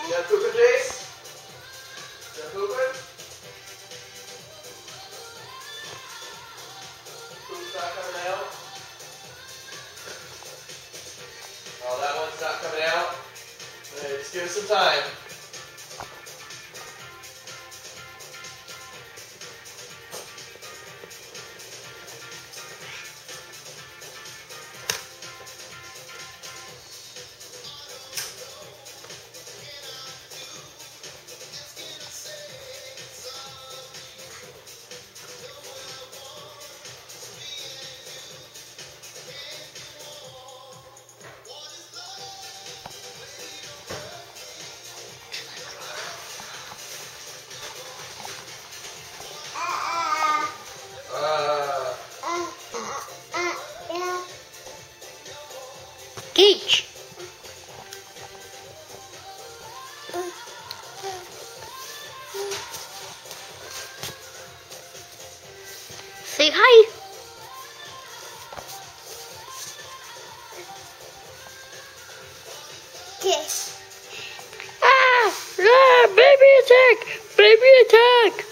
You done pooping, Jace? You done pooping? Poop's not coming out? Oh, that one's not coming out? Okay, just give it some time. Geach. Say hi. Yes. Ah, baby attack! Baby attack!